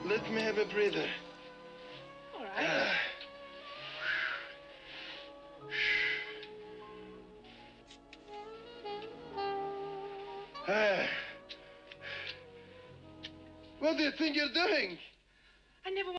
Let me have a breather. All right. What do you think you're doing? I never